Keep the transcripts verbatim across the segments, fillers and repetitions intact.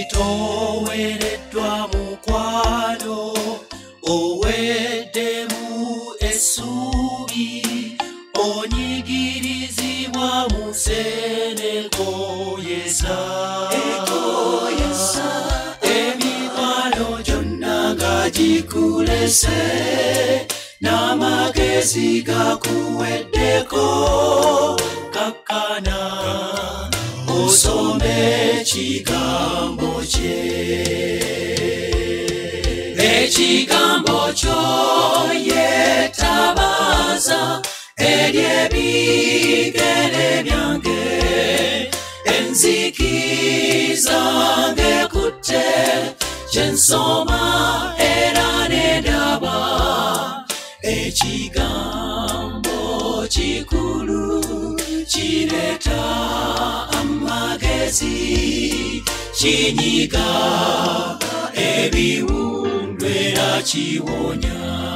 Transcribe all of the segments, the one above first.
towereddwa mukwano oweddemu essuubi onyigirizibwa mu senekoyesa emikwano gyonna nga gikulese n'amagezi gakuweddeko kakkana osome ekigambo kye ekigambo kyo yeetabaza eri ebigere byange enzikiza ng'ekutte kye nsoma era ne ndaba ekigambo kikulu kireeta amagezi kinyiga ebiwundu era kiwonya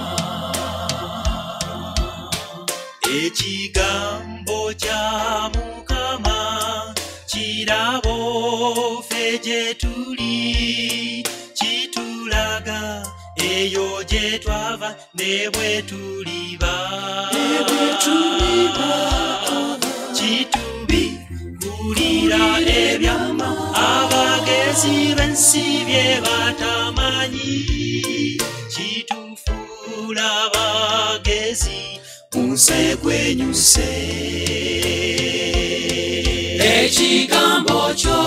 ekigambo kya Mukama kirabo ffe gye tuli kitulaga eyo gye twava ne bwe tuliba kitubigulira ebyama abagezi b'ensi bye batamanyi kitufuula abagezi munsi gwenyuse ekigambo kyo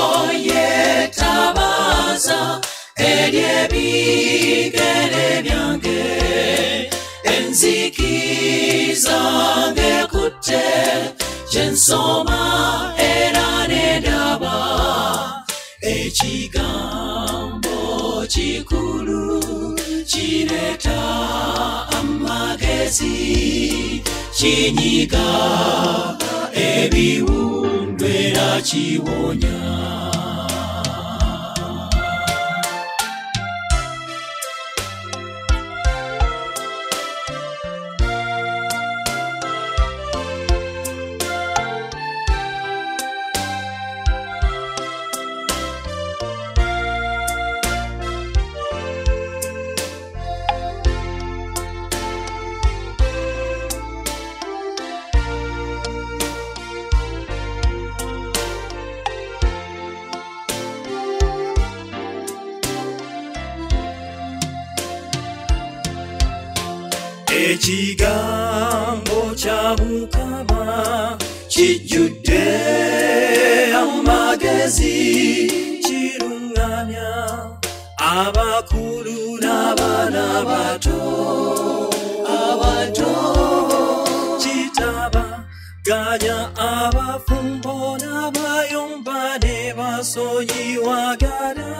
yeetabaza eri ebigere byange enzikiza ng'ekutte kye nsoma era ne ndaba ekigambo kikulu kireeta amagezi kinyiga ebiwundu era kiwonya ekigambo kya Mukama kijjudde amagezi kirungamya abakulu n'abaana bato abato kitabaganya abafumbo n'abayomba ne basoyiwagana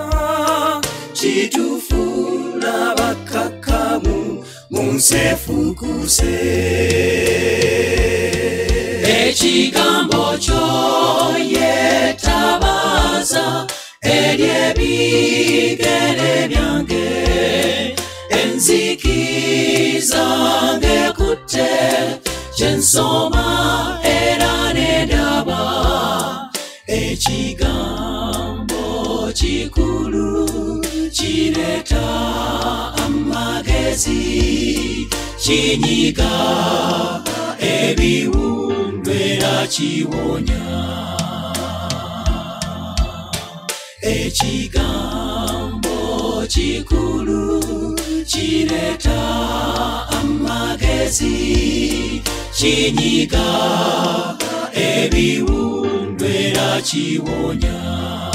kitufuula bakakkamu munsi efukuse ekigambo kyo yeetabaza eri ebigere byange enzikiza ng'ekutte kye nsoma era ne ndaba ekigambo kikulu kireeta amagezi kinyiga ebiwundu era kiwonya ekigambo kikulu kireeta amagezi kinyiga ebiwundu era kiwonya